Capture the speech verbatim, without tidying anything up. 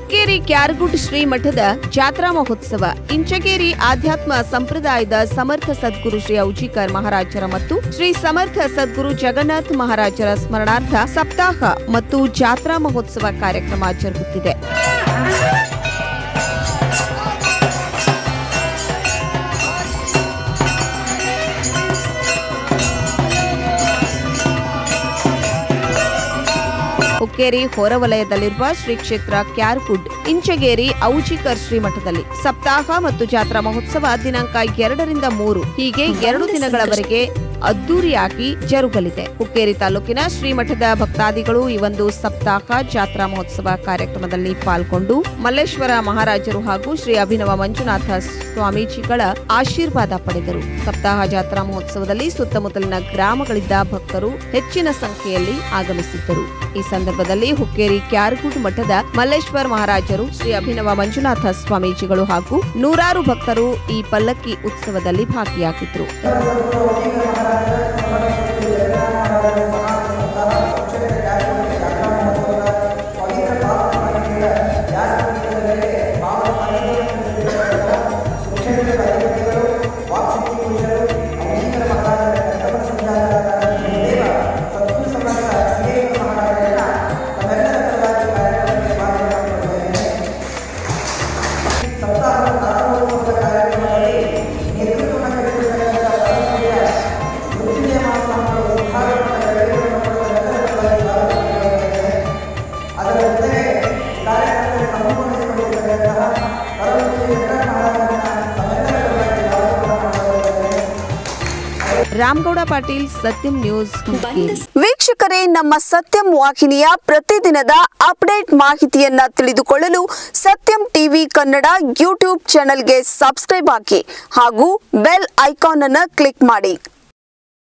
ಹುಕ್ಕೇರಿ ಕ್ಯಾರಗುಡ್ ಶ್ರೀ ಮಠದ ಜಾತ್ರಾ ಮಹೋತ್ಸವ. ಇಂಚಗೇರಿ ಆಧ್ಯಾತ್ಮ ಸಂಪ್ರದಾಯದ ಸಮರ್ಥ ಸದ್ಗುರು ಶ್ರೀ ಔಜಿಕರ್ ಮಹಾರಾಜರ ಮತ್ತು ಶ್ರೀ ಸಮರ್ಥ ಸದ್ಗುರು ಜಗನ್ನಾಥ ಮಹಾರಾಜರ ಸ್ಮರಣಾರ್ಥ ಸಪ್ತಾಹ ಮತ್ತು ಜಾತ್ರಾ ಮಹೋತ್ಸವ ಕಾರ್ಯಕ್ರಮ ಜರುಗುತ್ತಿದೆ. ಹುಕ್ಕೇರಿ ಹೊರವಲಯದಲ್ಲಿರುವ ಶ್ರೀ ಕ್ಷೇತ್ರ ಕ್ಯಾರಗುಡ್ ಇಂಚಗೇರಿ ಔಜಿಕರ್ ಶ್ರೀಮಠದಲ್ಲಿ ಸಪ್ತಾಹ ಮತ್ತು ಜಾತ್ರಾ ಮಹೋತ್ಸವ ದಿನಾಂಕ ಎರಡರಿಂದ ಮೂರು ಹೀಗೆ ಎರಡು ದಿನಗಳವರೆಗೆ ಅದ್ದೂರಿಯಾಗಿ ಜರುಗಲಿದೆ. ಹುಕ್ಕೇರಿ ತಾಲೂಕಿನ ಶ್ರೀಮಠದ ಭಕ್ತಾದಿಗಳು ಈ ಒಂದು ಸಪ್ತಾಹ ಜಾತ್ರಾ ಮಹೋತ್ಸವ ಕಾರ್ಯಕ್ರಮದಲ್ಲಿ ಪಾಲ್ಗೊಂಡು ಮಲ್ಲೇಶ್ವರ ಮಹಾರಾಜರು ಹಾಗೂ ಶ್ರೀ ಅಭಿನವ ಮಂಜುನಾಥ ಸ್ವಾಮೀಜಿಗಳ ಆಶೀರ್ವಾದ ಪಡೆದರು. ಸಪ್ತಾಹ ಜಾತ್ರಾ ಮಹೋತ್ಸವದಲ್ಲಿ ಸುತ್ತಮುತ್ತಲಿನ ಗ್ರಾಮಗಳಿಂದ ಭಕ್ತರು ಹೆಚ್ಚಿನ ಸಂಖ್ಯೆಯಲ್ಲಿ ಆಗಮಿಸಿದ್ದರು. ಈ ಸಂದರ್ಭದಲ್ಲಿ ಹುಕ್ಕೇರಿ ಕ್ಯಾರಗುಡ್ ಮಠದ ಮಲ್ಲೇಶ್ವರ ಮಹಾರಾಜರು, ಶ್ರೀ ಅಭಿನವ ಮಂಜುನಾಥ ಸ್ವಾಮೀಜಿಗಳು ಹಾಗೂ ನೂರಾರು ಭಕ್ತರು ಈ ಪಲ್ಲಕ್ಕಿ ಉತ್ಸವದಲ್ಲಿ ಭಾಗಿಯಾಗಿದ್ದರು. ರಾಮಗೌಡ ಪಾಟೀಲ್, ಸತ್ಯಂ ನ್ಯೂಸ್. ವೀಕ್ಷಕರೇ, ನಮ್ಮ ಸತ್ಯಂ ವಾಹಿನಿಯ ಪ್ರತಿದಿನದ ಅಪ್ಡೇಟ್ ಮಾಹಿತಿಯನ್ನ ತಿಳಿದುಕೊಳ್ಳಲು ಸತ್ಯಂ ಟಿವಿ ಕನ್ನಡ ಯೂಟ್ಯೂಬ್ ಚಾನೆಲ್ಗೆ ಸಬ್ಸ್ಕ್ರೈಬ್ ಆಗಿ ಹಾಗೂ ಬೆಲ್ ಐಕಾನ್ ಅನ್ನು ಕ್ಲಿಕ್ ಮಾಡಿ.